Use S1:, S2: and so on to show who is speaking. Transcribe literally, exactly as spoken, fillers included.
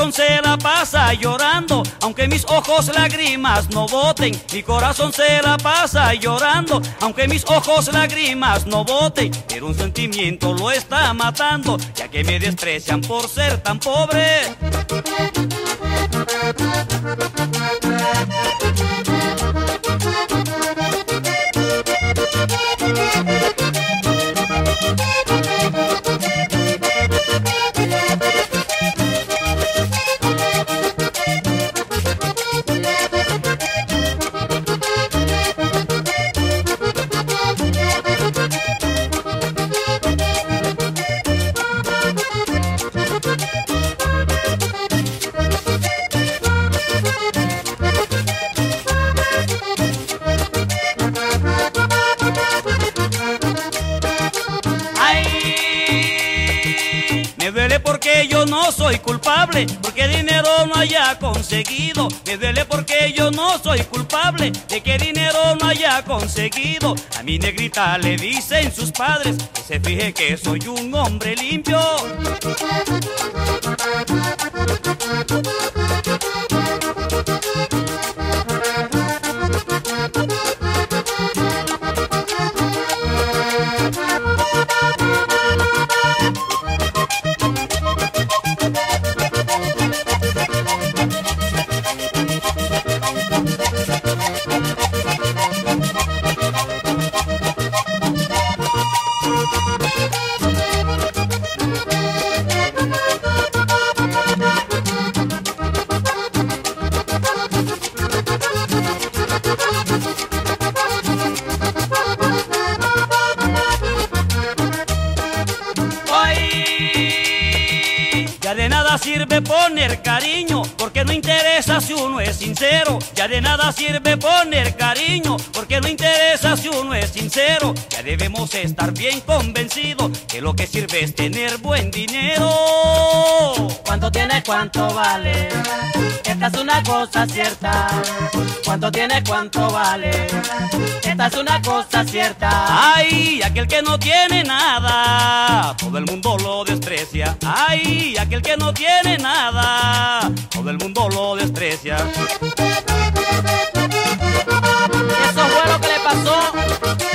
S1: corazón se la pasa llorando, aunque mis ojos lágrimas no boten. Mi corazón se la pasa llorando, aunque mis ojos lágrimas no boten. Pero un sentimiento lo está matando, ya que me desprecian por ser tan pobre. Me duele porque yo no soy culpable, porque dinero no haya conseguido. Me duele porque yo no soy culpable, de que dinero no haya conseguido. A mi negrita le dicen sus padres que se fije que soy un hombre limpio. Ya de nada sirve poner cariño, porque no interesa si uno es sincero. Ya de nada sirve poner cariño, porque no interesa si uno es sincero. Ya debemos estar bien convencidos que lo que sirve es tener buen dinero.
S2: ¿Cuánto tiene, cuánto vale? Esta es una cosa cierta. ¿Cuánto tiene, cuánto vale? Esta es una cosa cierta.
S1: Ay, aquel que no tiene nada, todo el mundo lo desprecia. Ay, aquel que no tiene nada, todo el mundo lo desprecia.
S2: Eso fue lo que le pasó